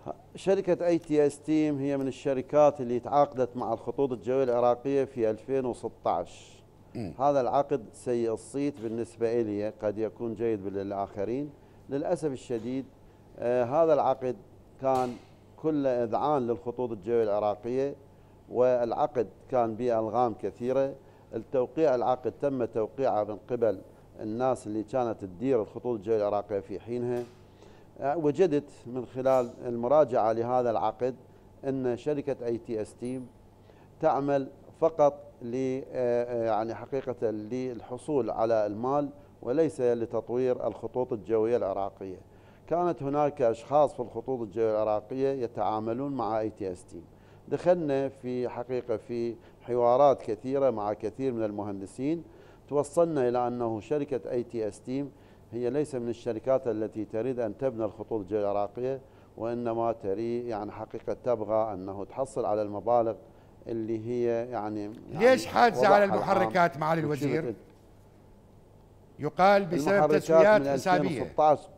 شركة اي تي اس تيم هي من الشركات اللي تعاقدت مع الخطوط الجوية العراقية في 2016. هذا العقد سيء الصيت بالنسبة إلي، قد يكون جيد للآخرين. للأسف الشديد هذا العقد كان كل إذعان للخطوط الجوية العراقية، والعقد كان به ألغام كثيرة. العقد تم توقيعه من قبل الناس اللي كانت تدير الخطوط الجوية العراقية في حينها. وجدت من خلال المراجعة لهذا العقد أن شركة اي تي اس تيم تعمل فقط يعني حقيقة للحصول على المال وليس لتطوير الخطوط الجوية العراقية. كانت هناك أشخاص في الخطوط الجوية العراقية يتعاملون مع اي تي اس تيم. دخلنا في حقيقة في حوارات كثيرة مع كثير من المهندسين، توصلنا إلى أنه شركة اي تي اس تيم هي ليس من الشركات التي تريد أن تبنى الخطوط الجوية العراقية، وإنما تريد يعني حقيقة تبغى أنه تحصل على المبالغ اللي هي يعني ليش حاجزة على المحركات معالي الوزير؟ يقال بسبب تسويات حسابية. 2016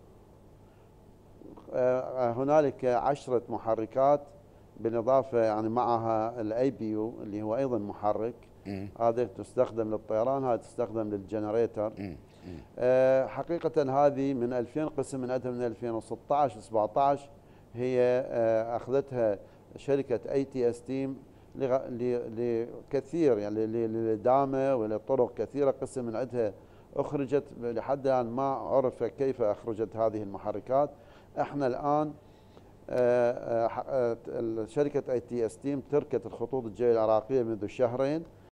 هنالك 10 محركات بالإضافة يعني معها الاي بي يو اللي هو أيضا محرك. هذه تستخدم للطيران، هذه تستخدم للجنريتر. حقيقة هذه من 2000 قسم من عندها من 2016 17 هي أخذتها شركة اي تي اس تيم لكثير يعني للدامة ولطرق كثيرة. قسم من عندها أخرجت لحد الآن ما عرف كيف أخرجت هذه المحركات. احنا الآن شركة اي تي اس تيم تركت الخطوط الجوية العراقية منذ شهرين.